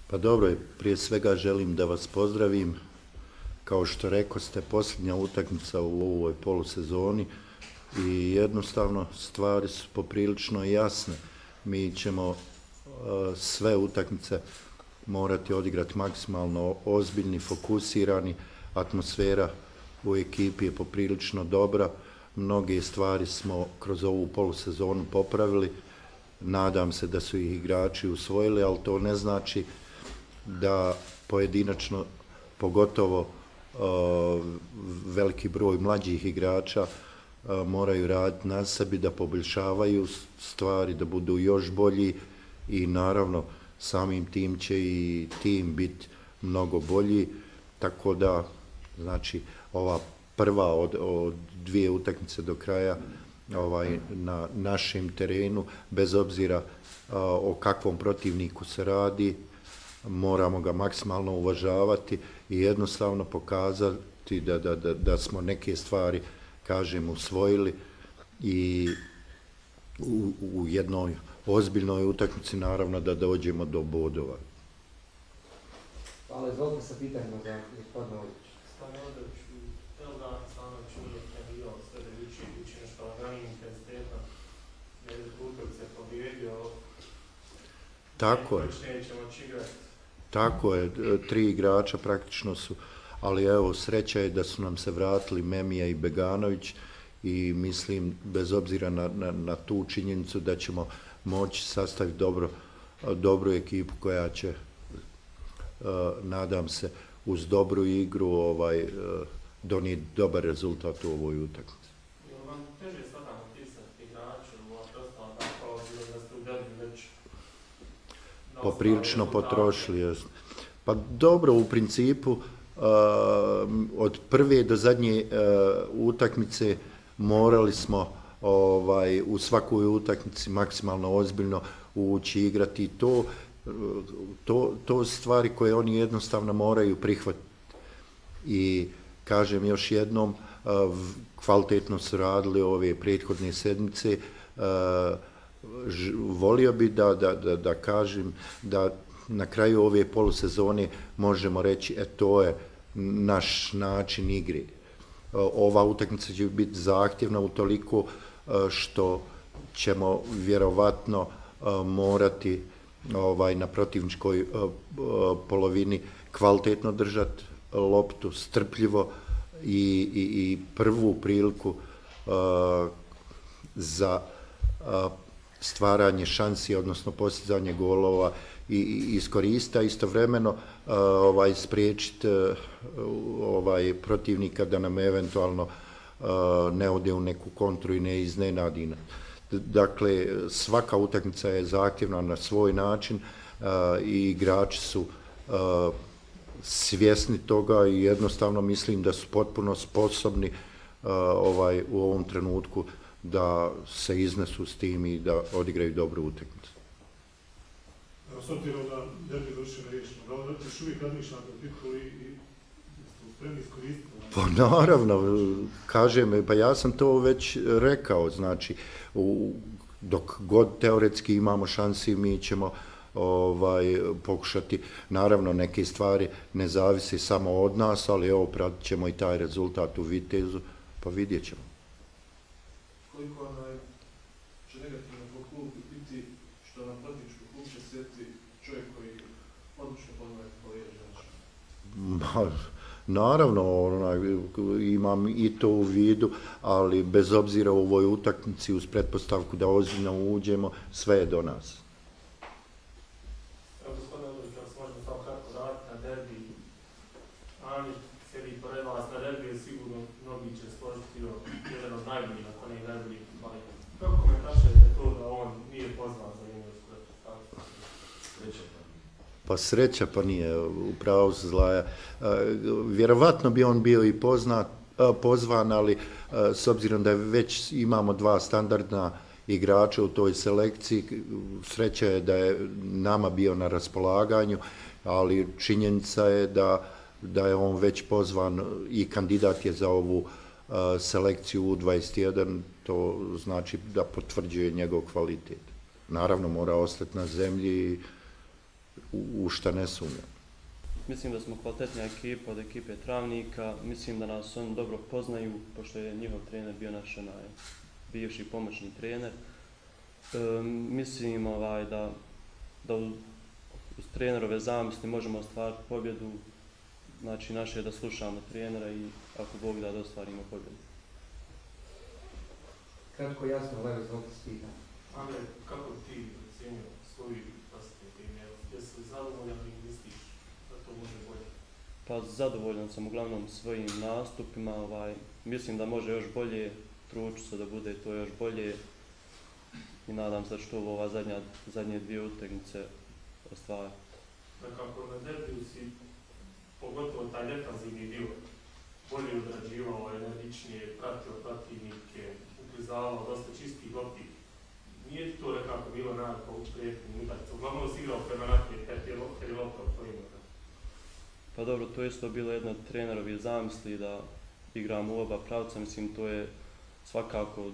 Pa dobro, prije svega želim da vas pozdravim. Kao što rekoste, posljednja utakmica u ovoj polusezoni i jednostavno stvari su poprilično jasne. Mi ćemo sve utakmice morati odigrati maksimalno ozbiljni, fokusirani. Atmosfera u ekipi je poprilično dobra. Mnoge stvari smo kroz ovu polusezonu popravili. Nadam se da su ih igrači usvojili, ali to ne znači da pojedinačno, pogotovo veliki broj mlađih igrača moraju raditi na sebi, da poboljšavaju stvari, da budu još bolji i naravno samim tim će i tim biti mnogo bolji, tako da znači ova prva od dvije utakmice do kraja na našem terenu, bez obzira o kakvom protivniku se radi, moramo ga maksimalno uvažavati i jednostavno pokazati da smo neke stvari, kažem, usvojili i u jednoj ozbiljnoj utakmici naravno da dođemo do bodova. Hvala, izvolite sa pitanjima za gospodina Ođevića. Gospodin Ođević, Elda Stanović uvijek je bio sve da uči nešto laganim intenzitetom, jer je utakmice pobjedio. Tako je. Tako je, 3 igrača praktično su, ali evo, sreća je da su nam se vratili Memija i Beganović i mislim, bez obzira na tu činjenicu, da ćemo moći sastaviti dobru ekipu koja će, nadam se, uz dobru igru donijeti dobar rezultat u ovoj utakmici. Je li vam teže sada napisati igrače u ostalo tako, da ste u derbi već poprilično potrošili? Pa dobro, u principu od prve do zadnje utakmice morali smo u svakoj utakmici maksimalno ozbiljno ući igrati. To stvari koje oni jednostavno moraju prihvatiti. I kažem još jednom, kvalitetno su radili ove prethodne sedmice. Volio bi da kažem da na kraju ove polusezone možemo reći to je naš način igre. Ova utakmica će biti zahtjevna utoliko što ćemo vjerovatno morati na protivničkoj polovini kvalitetno držati loptu, strpljivo i prvu priliku za stvaranje šansi, odnosno postizanje golova i iskorista, istovremeno spriječiti protivnika da nam eventualno ne ode u neku kontru i ne iznenadi. Dakle, svaka utakmica je zahtjevna na svoj način i igrači su svjesni toga i jednostavno mislim da su potpuno sposobni u ovom trenutku da se iznesu s tim i da odigraju dobru utakmicu. S obzirom da derbi završeno riješeno, da li još uvijek razmišljate o titulu i ste spremni iskoristiti? Pa naravno, kažem, pa ja sam to već rekao, znači, dok god teoretski imamo šansi, mi ćemo pokušati, naravno neke stvari ne zavisi samo od nas, ali evo, pratit ćemo i taj rezultat u Vitezu, pa vidjet ćemo. Koliko će negativno po klubu biti što na protivničku klub će sjeti čovjek koji odlično poznaje Polijež? Naravno, imam i to u vidu, ali bez obzira u ovoj utakmici uz pretpostavku da ozbiljno uđemo, sve je do nas. Evo, gospodine Ođević, ako se možemo samo kratko vratiti na derbi. Ani sjedi pored vas na derbi, je sigurno mnogi će složiti jedan od najboljih, ako ne i najboljih futbolera. Kako komentaršete to da on nije pozvan za juniorsku reprezentaciju? Pa sreća pa nije, upravo se Zlaja. Vjerovatno bi on bio i pozvan, ali s obzirom da već imamo 2 standardna igrača u toj selekciji, sreća je da je nama bio na raspolaganju, ali činjenica je da je on već pozvan i kandidat je za ovu selekciju U21, to znači da potvrđuje njegov kvalitet. Naravno mora ostati na zemlji u šta ne sumnjam. Mislim da smo kvalitetnija ekipa od ekipe Travnika, mislim da nas oni dobro poznaju, pošto je njihov trener bio naš bivši pomoćni trener. Mislim da uz trenerove zamisli možemo ostvariti pobjedu, znači naše je da slušamo trenera i ako Bog da ostvarimo pobjedu. Kratko, jasno, Leo, izvolite s pitanjem. Andrej, kako ti ocjenio svoju vlastnu tim? Jesi li zadovoljan i misliš da to može bolje? Pa zadovoljan sam uglavnom svojim nastupima, mislim da može još bolje, trudit ću se da bude to još bolje i nadam se da će to ova zadnje dvije utakmice ostvariti. Nekako na derbiju si, pogotovo taj defanzivni dio, bolje odrađivao, energičnije, pratio protivnike, uklizavao dosta čistih lopti. Nije ti to nekako bilo nekako u prijetnim utakmicama? Uglavnom si igrao prema naprijed, kad je lopta u tvojim rukama. Pa dobro, to je isto bilo jedna od trenerovih zamisli da igramo u oba pravca, mislim to je svakako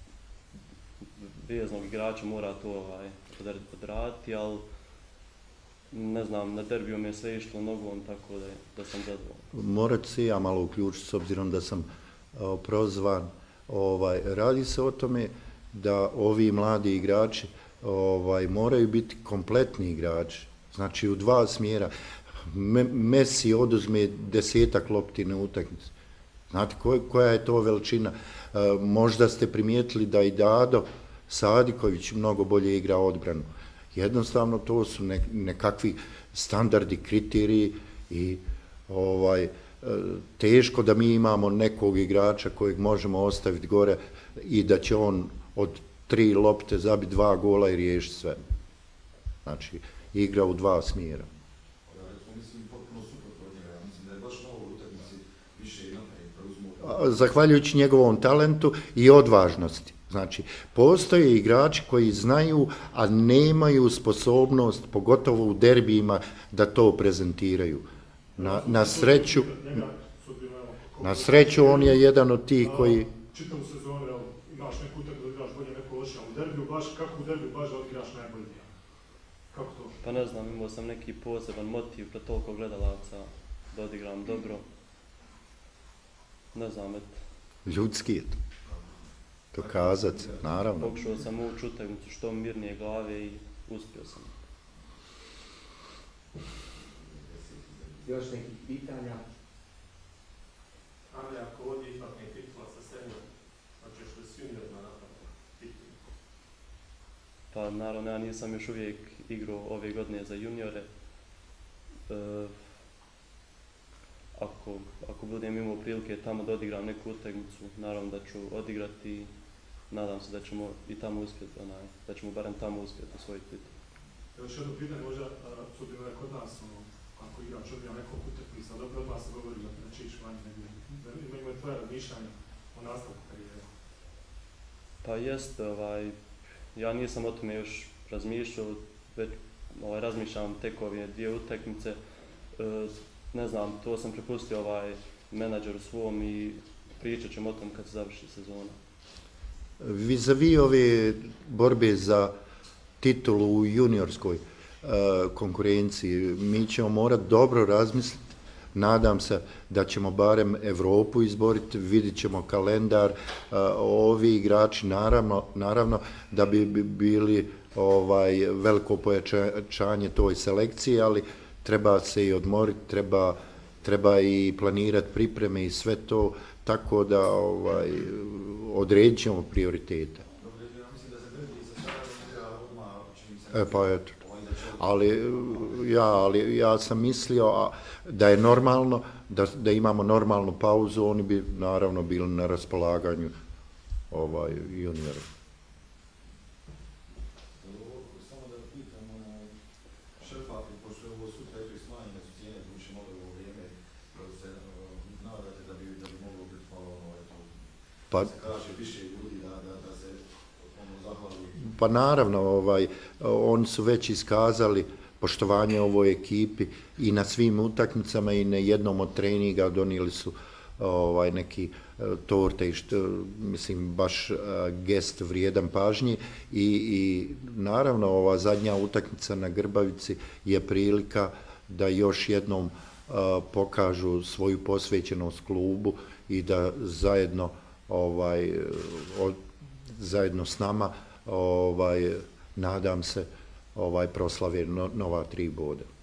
veznog igrača mora to odraditi, ali ne znam, na derbiju mi je sve išlo nogom, tako da sam zadovoljan. Morat ću se ja malo uključiti s obzirom da sam prozvan. Radi se o tome da ovi mladi igrači moraju biti kompletni igrači, znači u dva smjera. Messi oduzme 10-ak lopti na utakmici. Znate koja je to veličina? Možda ste primijetili da i Dado Sadiković mnogo bolje igra odbranu. Jednostavno to su nekakvi standardi, kriteriji i teško da mi imamo nekog igrača kojeg možemo ostaviti gore i da će on od 3 lopte zabiti 2 gola i riješiti sve. Znači, igra u dva smjera. Zahvaljujući njegovom talentu i odvažnosti. Znači, postoje igrači koji znaju, a nemaju sposobnost, pogotovo u derbijima, da to prezentiraju. Na sreću on je jedan od tih koji... Čitavu sezonu, imaš neku utakmicu da igraš bolje, neko loše, a u derbiju baš, kako u derbiju baš da odigraš najbolje? Kako to? Pa ne znam, imao sam neki poseban motiv pred toliko gledalaca da odigram dobro. Ne znam, ljudski je to. To kazat, naravno. Pokušao sam ući utakmicu što mirnije glave i uspio sam. Još nekih pitanja? Andrej, ako ovdje ipak ne titula sa srednjom, hoćeš li s juniorima napraviti titulu? Pa naravno, ja nisam još uvijek igrao ove godine za juniore. Ako budem imao prilike tamo da odigram neku utakmicu, naravno da ću odigrati i nadam se da ćemo i tamo uspjeti, da ćemo barem tamo uspjeti osvojiti titul. Još jedno pitanje, možda, s obzirom da je kod nas, ako igrač odbija nekog utakmica, dobro od vas se govori da će ići vanje negdje. Imaju tvoje razmišljanje o nastavku karijere? Pa jeste, ja nisam o tome još razmišljao, već razmišljam tek ove dvije utakmice. Ne znam, to sam prepustio menadžeru svom i pričat ćemo o tom kad se završi sezona. Vis-a-vis ove borbe za titulu u juniorskoj konkurenciji, mi ćemo morati dobro razmisliti. Nadam se da ćemo barem Evropu izboriti, vidit ćemo kalendar. Ovi igrači, naravno, da bi bili veliko pojačanje toj selekciji, ali treba se i odmoriti, treba i planirati pripreme i sve to, tako da odredit ćemo prioritete. Pa eto. Ali ja sam mislio da je normalno, da imamo normalnu pauzu, oni bi naravno bili na raspolaganju juniora. Samo da pitam, šefa, pošto je ovo sutra i smanjene su cijene, budući malo ovo vrijeme, da se nadate da bi moglo biti malo, se kaže više ljudi da se zahvali. Pa naravno, oni su već iskazali poštovanje ovoj ekipi i na svim utakmicama i na jednom od treninga donijeli su neki torte, mislim baš gest vrijedan pažnji i naravno ova zadnja utakmica na Grbavici je prilika da još jednom pokažu svoju posvećenost klubu i da zajedno s nama nadam se proslave nova 3 boda.